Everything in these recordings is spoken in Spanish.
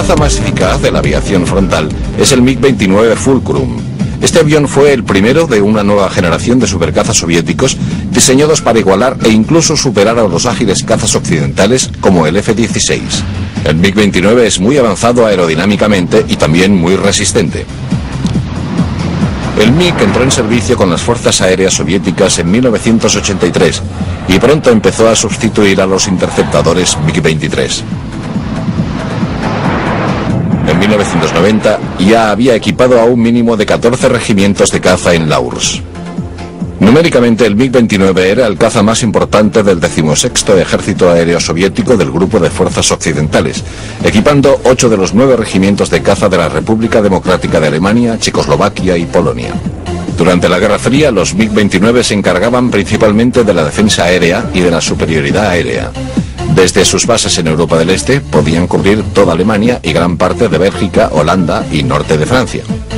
caza más eficaz de la aviación frontal es el MiG-29 Fulcrum. Este avión fue el primero de una nueva generación de supercazas soviéticos diseñados para igualar e incluso superar a los ágiles cazas occidentales como el F-16. El MiG-29 es muy avanzado aerodinámicamente y también muy resistente. El MiG entró en servicio con las fuerzas aéreas soviéticas en 1983 y pronto empezó a sustituir a los interceptadores MiG-23. En 1990 ya había equipado a un mínimo de 14 regimientos de caza en la URSS. Numéricamente el MiG-29 era el caza más importante del 16º Ejército Aéreo Soviético del Grupo de Fuerzas Occidentales, equipando 8 de los 9 regimientos de caza de la República Democrática de Alemania, Checoslovaquia y Polonia. Durante la Guerra Fría, los MiG-29 se encargaban principalmente de la defensa aérea y de la superioridad aérea. Desde sus bases en Europa del Este podían cubrir toda Alemania y gran parte de Bélgica, Holanda y norte de Francia.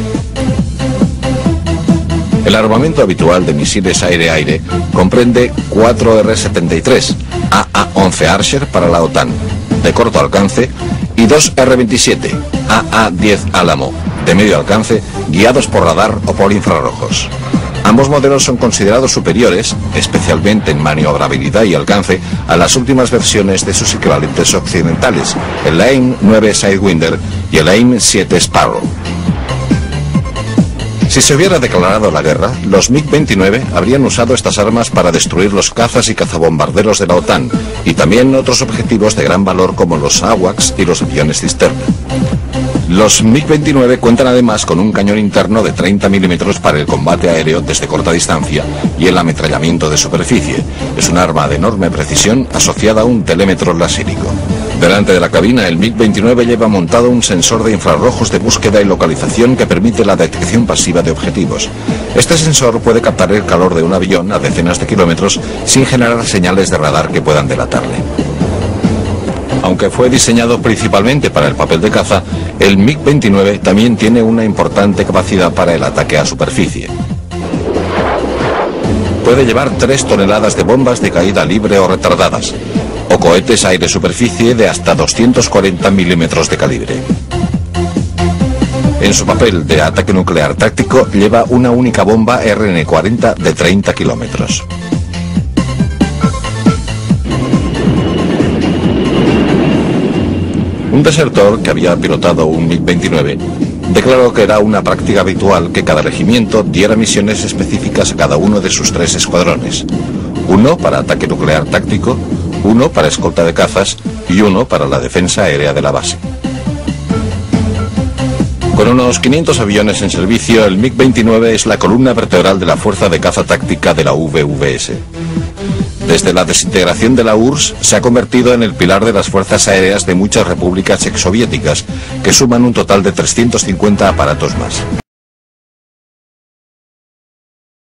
El armamento habitual de misiles aire-aire comprende 4 R-73, AA-11 Archer para la OTAN, de corto alcance, y 2 R-27, AA-10 Álamo, de medio alcance, guiados por radar o por infrarrojos. Ambos modelos son considerados superiores, especialmente en maniobrabilidad y alcance, a las últimas versiones de sus equivalentes occidentales, el AIM-9 Sidewinder y el AIM-7 Sparrow. Si se hubiera declarado la guerra, los MiG-29 habrían usado estas armas para destruir los cazas y cazabombarderos de la OTAN y también otros objetivos de gran valor como los AWACS y los aviones cisterna. Los MiG-29 cuentan además con un cañón interno de 30 mm para el combate aéreo desde corta distancia y el ametrallamiento de superficie. Es un arma de enorme precisión asociada a un telémetro lasérico. Delante de la cabina, el MiG-29 lleva montado un sensor de infrarrojos de búsqueda y localización que permite la detección pasiva de objetivos. Este sensor puede captar el calor de un avión a decenas de kilómetros sin generar señales de radar que puedan delatarle. Aunque fue diseñado principalmente para el papel de caza, el MiG-29 también tiene una importante capacidad para el ataque a superficie. Puede llevar 3 toneladas de bombas de caída libre o retardadas, o cohetes aire-superficie de hasta 240 milímetros de calibre. En su papel de ataque nuclear táctico lleva una única bomba RN-40 de 30 kilómetros. Un desertor que había pilotado un MiG-29 declaró que era una práctica habitual que cada regimiento diera misiones específicas a cada uno de sus 3 escuadrones. Uno para ataque nuclear táctico, uno para escolta de cazas y uno para la defensa aérea de la base. Con unos 500 aviones en servicio, el MiG-29 es la columna vertebral de la Fuerza de Caza Táctica de la VVS. Desde la desintegración de la URSS se ha convertido en el pilar de las fuerzas aéreas de muchas repúblicas exsoviéticas, que suman un total de 350 aparatos más.